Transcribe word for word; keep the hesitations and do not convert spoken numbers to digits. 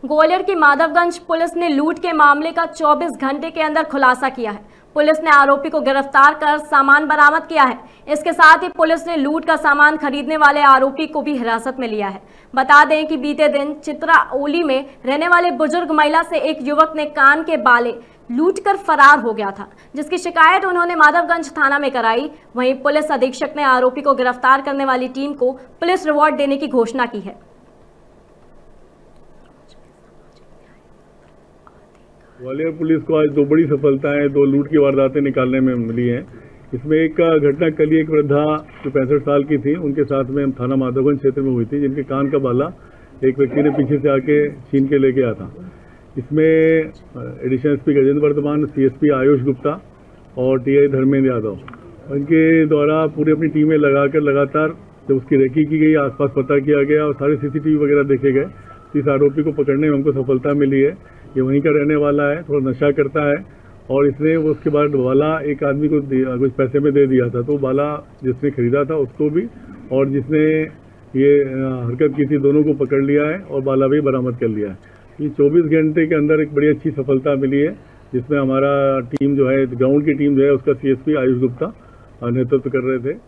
ग्वालियर की माधवगंज पुलिस ने लूट के मामले का चौबीस घंटे के अंदर खुलासा किया है। पुलिस ने आरोपी को गिरफ्तार कर सामान बरामद किया है। इसके साथ ही पुलिस ने लूट का सामान खरीदने वाले आरोपी को भी हिरासत में लिया है। बता दें कि बीते दिन चित्राओली में रहने वाले बुजुर्ग महिला से एक युवक ने कान के बाले लूटकर फरार हो गया था, जिसकी शिकायत उन्होंने माधवगंज थाना में कराई। वहीं पुलिस अधीक्षक ने आरोपी को गिरफ्तार करने वाली टीम को पुलिस रिवॉर्ड देने की घोषणा की है। ग्वालियर पुलिस को आज दो बड़ी सफलताएं, दो लूट की वारदातें निकालने में मिली हैं। इसमें एक घटना कल एक वृद्धा जो पैंसठ साल की थी, उनके साथ में थाना माधवगंज क्षेत्र में हुई थी, जिनके कान का बाला एक व्यक्ति ने पीछे से आके छीन के ले गया था। इसमें additional S P Gajendra Vardhman, C S P Ayush Gupta और टी आई धर्मेंद्र यादव, उनके द्वारा पूरी अपनी टीमें लगाकर लगातार जब उसकी रेकी की गई, आसपास पता किया गया और सारे सीसीटीवी वगैरह देखे गए, तो इस आरोपी को पकड़ने में हमको सफलता मिली है। ये वहीं का रहने वाला है, थोड़ा नशा करता है और इसने उसके बाद बाला एक आदमी को कुछ पैसे में दे दिया था, तो बाला जिसने खरीदा था उसको भी और जिसने ये हरकत की थी दोनों को पकड़ लिया है और बाला भी बरामद कर लिया है। ये चौबीस घंटे के अंदर एक बड़ी अच्छी सफलता मिली है, जिसमें हमारा टीम जो है, ग्राउंड की टीम जो है, उसका C S P Ayush Gupta नेतृत्व कर रहे थे।